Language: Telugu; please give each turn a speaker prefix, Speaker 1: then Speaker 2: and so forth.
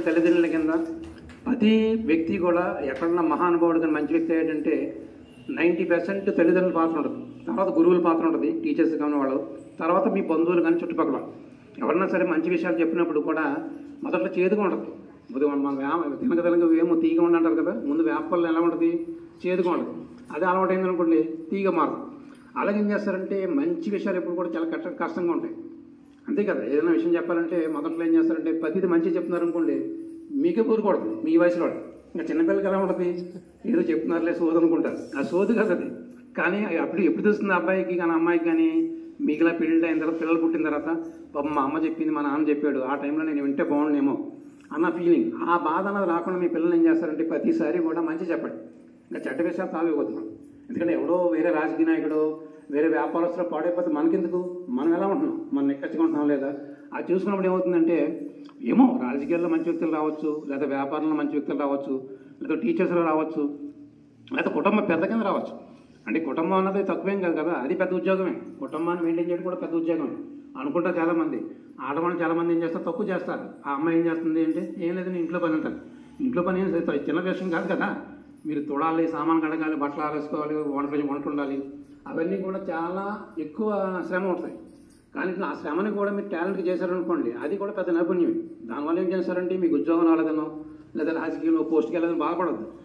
Speaker 1: ఉన్నటువంటి తల్లిదండ్రుల కింద ప్రతి వ్యక్తి కూడా ఎక్కడన్నా మహానుభావుడు కానీ మంచి వ్యక్తి ఏంటంటే 90% తల్లిదండ్రుల పాత్ర ఉంటుంది, తర్వాత గురువుల పాత్ర ఉంటుంది, టీచర్స్ కానీ వాళ్ళు, తర్వాత మీ బంధువులు కానీ చుట్టుపక్కల ఎవరన్నా సరే మంచి విషయాలు చెప్పినప్పుడు కూడా మొదట్లో చేదుగా ఉంటుంది. మన తినగదలంగా ఏమో తీగ ఉండి అంటారు కదా, ముందు వేపల్లో ఎలా ఉంటుంది, చేదుగా ఉంటుంది. అదే అలవాటు అయిందనుకోండి తీగ మారుతుంది. అలాగే ఏం చేస్తారంటే మంచి విషయాలు ఎప్పుడు కూడా చాలా కష్టంగా ఉంటాయి, అంతే కదా. ఏదైనా విషయం చెప్పాలంటే మొదట్లో ఏం చేస్తారంటే ప్రతిదీ మంచిగా చెప్తున్నారు అనుకోండి, మీకే పూరుకూడదు మీ వయసులో. ఇంకా చిన్నపిల్లలకి ఎలా ఉంటుంది, ఏదో చెప్తున్నారులే సోదు అనుకుంటారు. ఆ సోదు కదా అది. కానీ అప్పుడు ఎప్పుడు తెలుస్తుంది అబ్బాయికి కానీ అమ్మాయికి కానీ, మిగిలిన పెళ్ళి అయిన తర్వాత పిల్లలు పుట్టిన తర్వాత మా అమ్మ చెప్పింది, మా నాన్న చెప్పాడు, ఆ టైంలో నేను వింటే బాగుండేమో అన్న ఫీలింగ్. ఆ బాధ అన్నది రాకుండా మీ పిల్లలు ఏం చేస్తారంటే ప్రతిసారి కూడా మంచి చెప్పండి, ఇంకా చెడ్డ విషయాలు తాగిపోతున్నాం. ఎందుకంటే ఎవడో వేరే రాజకీయ నాయకుడు వేరే వ్యాపారస్తులు పాడైపోతే మనకెందుకు, మనం ఎలా ఉంటున్నాం, మనం ఎక్కచ్చుకుంటున్నాం లేదా. అది చూసుకున్నప్పుడు ఏమవుతుందంటే ఏమో రాజకీయాల్లో మంచి వ్యక్తులు రావచ్చు, లేదా వ్యాపారంలో మంచి వ్యక్తులు రావచ్చు, లేదా టీచర్స్లో రావచ్చు, లేదా కుటుంబం పెద్ద కింద రావచ్చు. అంటే కుటుంబం అన్నది తక్కువేం కాదు కదా, అది పెద్ద ఉద్యోగమే. కుటుంబాన్ని మెయింటైన్ చేయడం కూడా పెద్ద ఉద్యోగమే అనుకుంటారు చాలామంది. ఆడవాళ్ళు చాలామంది ఏం చేస్తారు, తక్కువ చేస్తారు. ఆ అమ్మాయి ఏం చేస్తుంది అంటే ఏం లేదు ఇంట్లో పని అంటారు. ఇంట్లో పని ఏం చిన్న విషయం కాదు కదా, మీరు తొడాలి, సామాన్ కడగాలి, బట్టలు ఆరేసుకోవాలి, వంట ఉండాలి, అవన్నీ కూడా చాలా ఎక్కువ శ్రమ ఉంటాయి. కానీ ఆ శ్రమని కూడా మీరు టాలెంట్కి చేశారనుకోండి, అది కూడా పెద్ద నైపుణ్యమే. దానివల్ల ఏం చేస్తారంటే మీకు ఉద్యోగం రాలేదనో లేదా రాజకీయంలో పోస్ట్కి వెళ్ళదని బాధపడద్దు.